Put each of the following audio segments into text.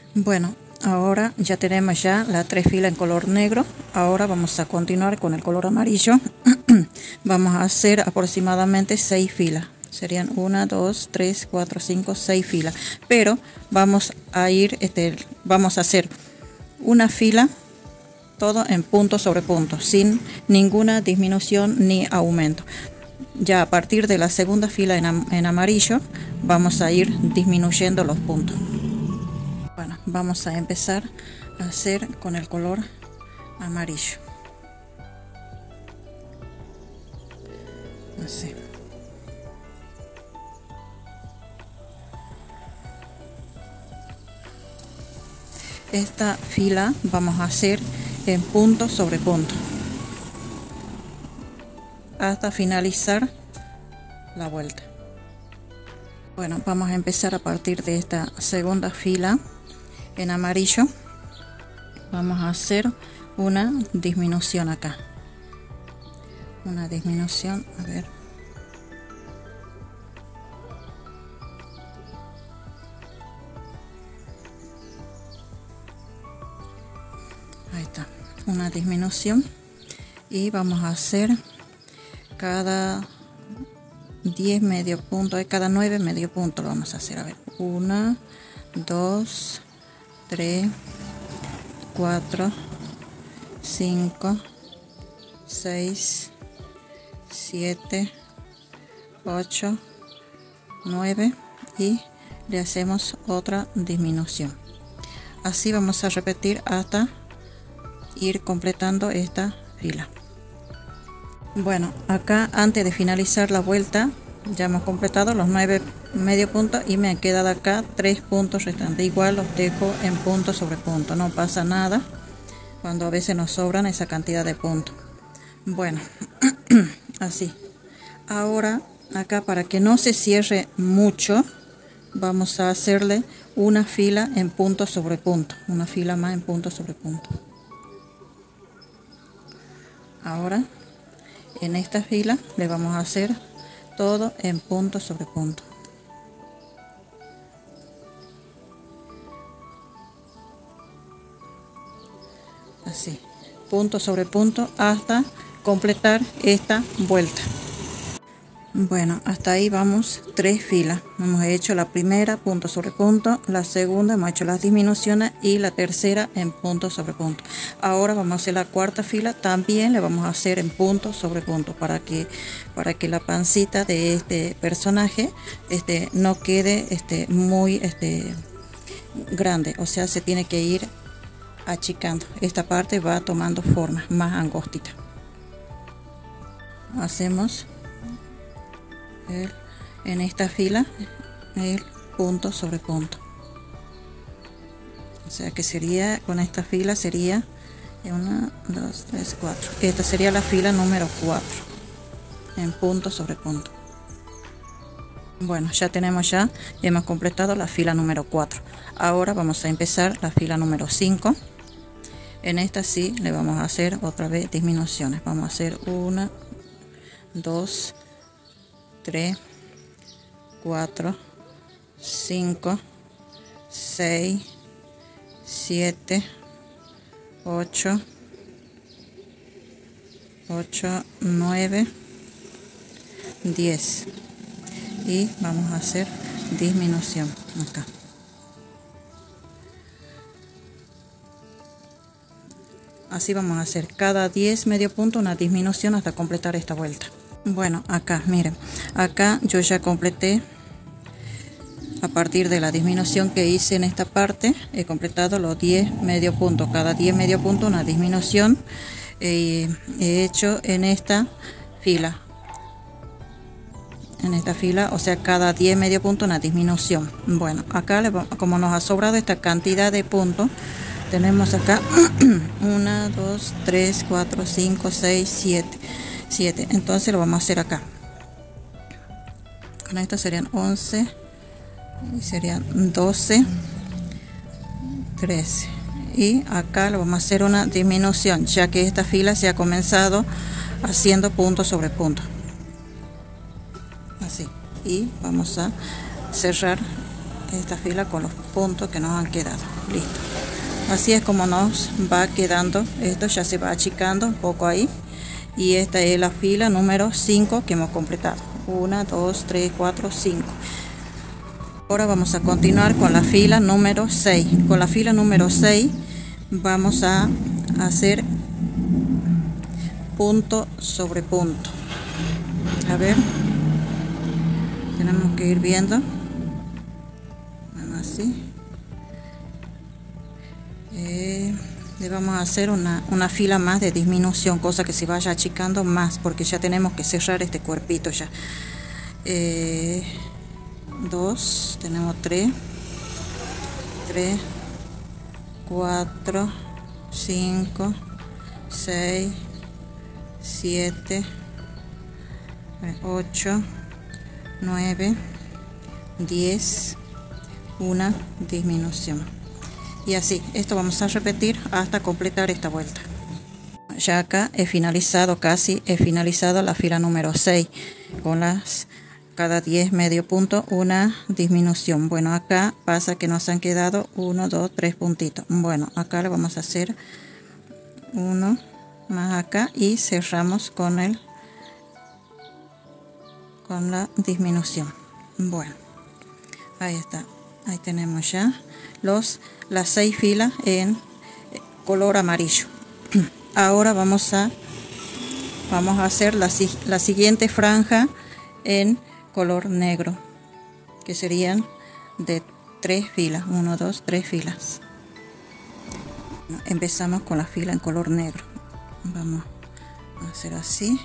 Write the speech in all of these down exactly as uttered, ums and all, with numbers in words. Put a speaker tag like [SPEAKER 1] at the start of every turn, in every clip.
[SPEAKER 1] Bueno, ahora ya tenemos ya las tres filas en color negro. Ahora vamos a continuar con el color amarillo. Vamos a hacer aproximadamente seis filas. Serían una, dos, tres, cuatro, cinco, seis filas. Pero vamos a ir, este, vamos a hacer una fila todo en punto sobre punto, sin ninguna disminución ni aumento. Ya a partir de la segunda fila en, am en amarillo vamos a ir disminuyendo los puntos. Bueno, vamos a empezar a hacer con el color amarillo. Así. Esta fila vamos a hacer en punto sobre punto hasta finalizar la vuelta. Bueno, vamos a empezar a partir de esta segunda fila en amarillo. Vamos a hacer una disminución acá, una disminución, a ver, ahí está, una disminución, y vamos a hacer cada diez medio punto, cada nueve medio punto lo vamos a hacer. A ver, uno, dos, tres, cuatro, cinco, seis, siete, ocho, nueve, y le hacemos otra disminución. Así vamos a repetir hasta ir completando esta fila. Bueno, acá antes de finalizar la vuelta ya hemos completado los nueve medio puntos y me han quedado acá tres puntos restantes. Igual los dejo en punto sobre punto, no pasa nada cuando a veces nos sobran esa cantidad de puntos. Bueno, así. Ahora acá, para que no se cierre mucho, vamos a hacerle una fila en punto sobre punto, una fila más en punto sobre punto. Ahora en esta fila le vamos a hacer todo en punto sobre punto. Así, punto sobre punto hasta completar esta vuelta. Bueno, hasta ahí vamos tres filas. Hemos hecho la primera punto sobre punto, la segunda hemos hecho las disminuciones y la tercera en punto sobre punto. Ahora vamos a hacer la cuarta fila, también le vamos a hacer en punto sobre punto para que para que la pancita de este personaje este no quede este muy este grande, o sea, se tiene que ir achicando. Esta parte va tomando forma más angostita. Hacemos El, en esta fila el punto sobre punto, o sea que sería, con esta fila sería uno, dos, tres, cuatro. Esta sería la fila número cuatro en punto sobre punto. Bueno, ya tenemos ya hemos completado la fila número cuatro. Ahora vamos a empezar la fila número cinco. En esta sí le vamos a hacer otra vez disminuciones. Vamos a hacer una, dos, tres, cuatro, cinco, seis, siete, ocho, ocho, nueve, diez, y vamos a hacer disminución acá. Así vamos a hacer cada diez medio punto una disminución hasta completar esta vuelta. Bueno, acá miren, acá yo ya completé a partir de la disminución que hice en esta parte. He completado los diez medio puntos, cada diez medio punto una disminución. Eh, he hecho en esta fila en esta fila, o sea, cada diez medio punto una disminución. Bueno, acá como nos ha sobrado esta cantidad de puntos, tenemos acá uno, dos, tres, cuatro, cinco, seis, siete. siete. Entonces lo vamos a hacer acá. Con esto serían once, y serían doce, trece. Y acá lo vamos a hacer una disminución, ya que esta fila se ha comenzado haciendo punto sobre punto. Así. Y vamos a cerrar esta fila con los puntos que nos han quedado. listo. Así es como nos va quedando. Esto ya se va achicando un poco ahí. Y esta es la fila número cinco que hemos completado. uno, dos, tres, cuatro, cinco. Ahora vamos a continuar con la fila número seis. Con la fila número seis vamos a hacer punto sobre punto. A ver, tenemos que ir viendo. Bueno, así. Eh, le vamos a hacer una, una fila más de disminución, cosa que se vaya achicando más, porque ya tenemos que cerrar este cuerpito ya. Eh, dos, tenemos tres, tres, cuatro, cinco, seis, siete, ocho, nueve, diez, una disminución. Y así, esto vamos a repetir hasta completar esta vuelta. Ya acá he finalizado, casi he finalizado la fila número seis con las cada diez medio punto una disminución. Bueno, acá pasa que nos han quedado uno, dos, tres puntitos. Bueno, acá le vamos a hacer uno más acá y cerramos con el con la disminución. Bueno, ahí está, ahí tenemos ya los las seis filas en color amarillo. Ahora vamos a vamos a hacer la, la siguiente franja en color negro, que serían de tres filas, uno, dos, tres filas. Bueno, empezamos con la fila en color negro. Vamos a hacer así.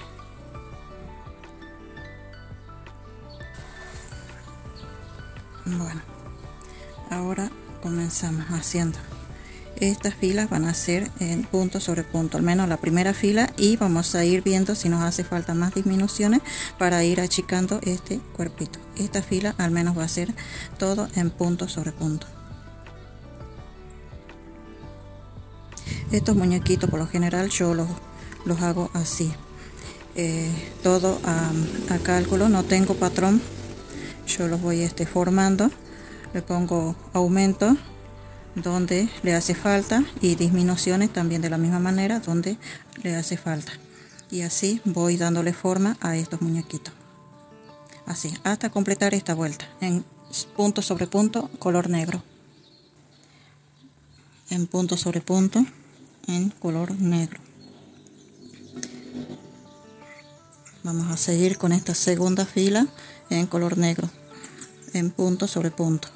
[SPEAKER 1] Bueno, ahora comenzamos haciendo estas filas. Van a ser en punto sobre punto, al menos la primera fila, y vamos a ir viendo si nos hace falta más disminuciones para ir achicando este cuerpito. Esta fila al menos va a ser todo en punto sobre punto. Estos muñequitos por lo general yo los, los hago así, eh, todo a, a cálculo, no tengo patrón. Yo los voy este, formando, le pongo aumento donde le hace falta y disminuciones también de la misma manera donde le hace falta, y así voy dándole forma a estos muñequitos, así hasta completar esta vuelta en punto sobre punto color negro, en punto sobre punto en color negro. Vamos a seguir con esta segunda fila en color negro, en punto sobre punto,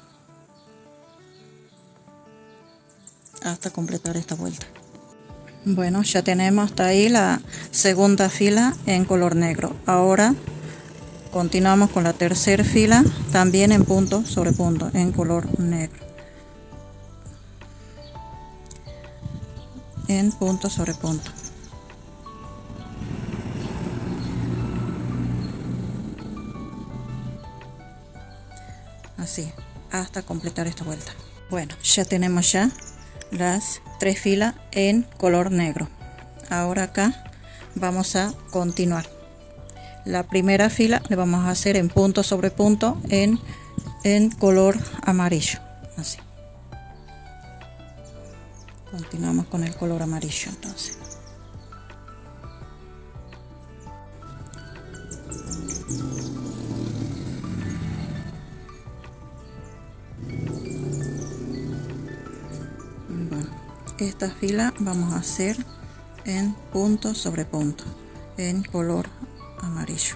[SPEAKER 1] hasta completar esta vuelta. Bueno, ya tenemos hasta ahí la segunda fila en color negro. Ahora continuamos con la tercera fila también en punto sobre punto en color negro, en punto sobre punto. Así hasta completar esta vuelta. Bueno, ya tenemos ya las tres filas en color negro. Ahora acá vamos a continuar. La primera fila le vamos a hacer en punto sobre punto en, en color amarillo, así. Continuamos con el color amarillo entonces. Esta fila vamos a hacer en punto sobre punto en color amarillo,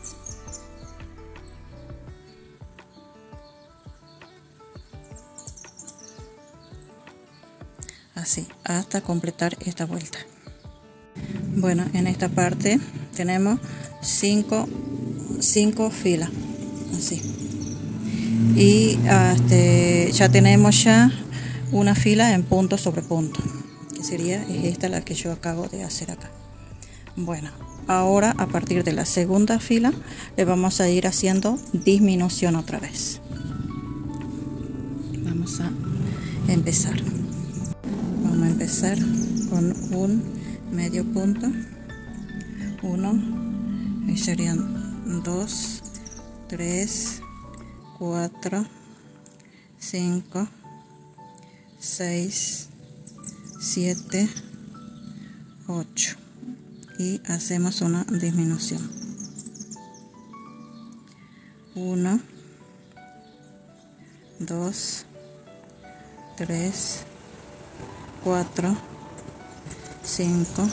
[SPEAKER 1] así hasta completar esta vuelta. Bueno, en esta parte tenemos cinco, cinco filas así, y este, ya tenemos ya una fila en punto sobre punto, que sería es esta la que yo acabo de hacer acá. Bueno, ahora a partir de la segunda fila le vamos a ir haciendo disminución otra vez. Vamos a empezar vamos a empezar con un medio punto, uno, y serían dos, tres, cuatro, cinco, seis, siete, ocho y hacemos una disminución. uno, dos, tres, cuatro, cinco,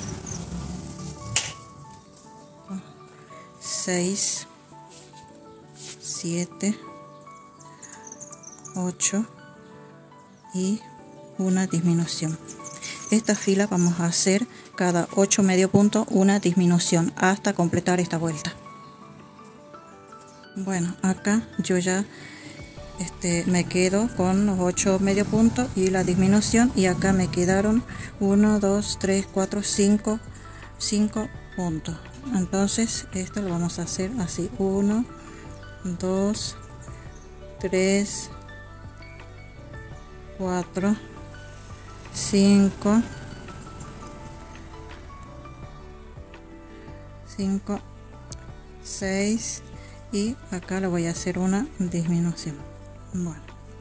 [SPEAKER 1] seis, siete, ocho y una disminución. Esta fila vamos a hacer cada ocho medio punto una disminución hasta completar esta vuelta. Bueno, acá yo ya este, me quedo con los ocho medio puntos y la disminución, y acá me quedaron uno, dos, tres, cuatro, cinco, cinco puntos. Entonces esto lo vamos a hacer así: uno, dos, tres, cuatro, cinco, cinco, seis, y acá le voy a hacer una disminución. Bueno,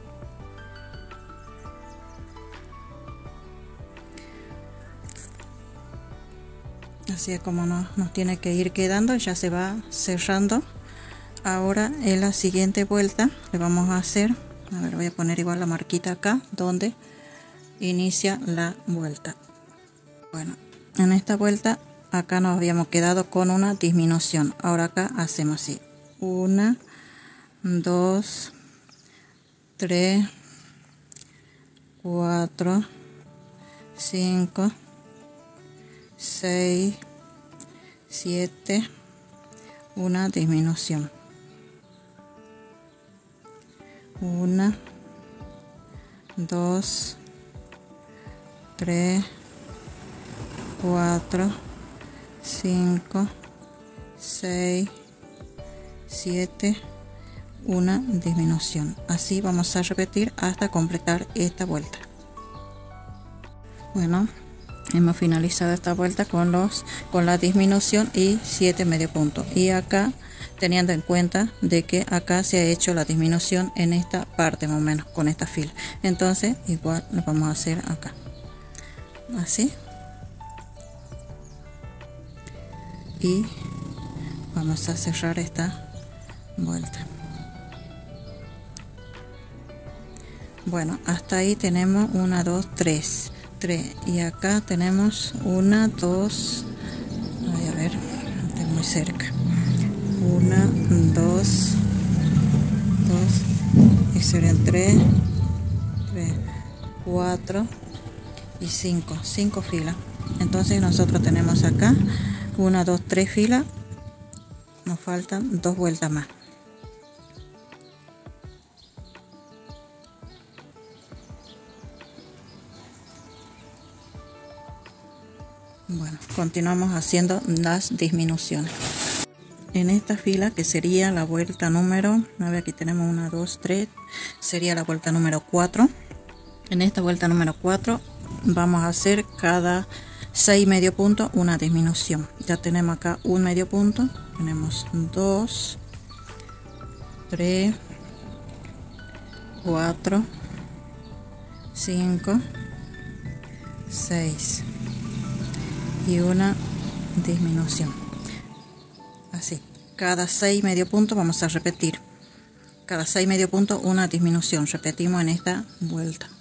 [SPEAKER 1] así es como nos, nos tiene que ir quedando. Ya se va cerrando. Ahora en la siguiente vuelta le vamos a hacer, a ver, voy a poner igual la marquita acá donde inicia la vuelta. Bueno, en esta vuelta acá nos habíamos quedado con una disminución. Ahora acá hacemos así: una, dos, tres, cuatro, cinco, seis, siete, una disminución. Una, dos, tres, cuatro, cinco, seis, siete, una disminución. Así vamos a repetir hasta completar esta vuelta. Bueno, hemos finalizado esta vuelta con los con la disminución y siete medio puntos, y acá teniendo en cuenta de que acá se ha hecho la disminución en esta parte más o menos con esta fila, entonces igual lo vamos a hacer acá así, y vamos a cerrar esta vuelta. Bueno, hasta ahí tenemos una, dos, tres, tres, y acá tenemos una, dos, a ver, estoy muy cerca, una, dos, dos, y serían tres, tres, cuatro y cinco, cinco filas. Entonces nosotros tenemos acá una, dos, tres filas, nos faltan dos vueltas más. Bueno, continuamos haciendo las disminuciones. En esta fila, que sería la vuelta número, a ver, aquí tenemos una, dos, tres, sería la vuelta número cuatro. En esta vuelta número cuatro vamos a hacer cada seis medio puntos una disminución. Ya tenemos acá un medio punto, tenemos dos, tres, cuatro, cinco, seis y una disminución. Así, cada seis medio puntos vamos a repetir, cada seis medio puntos una disminución. Repetimos en esta vuelta.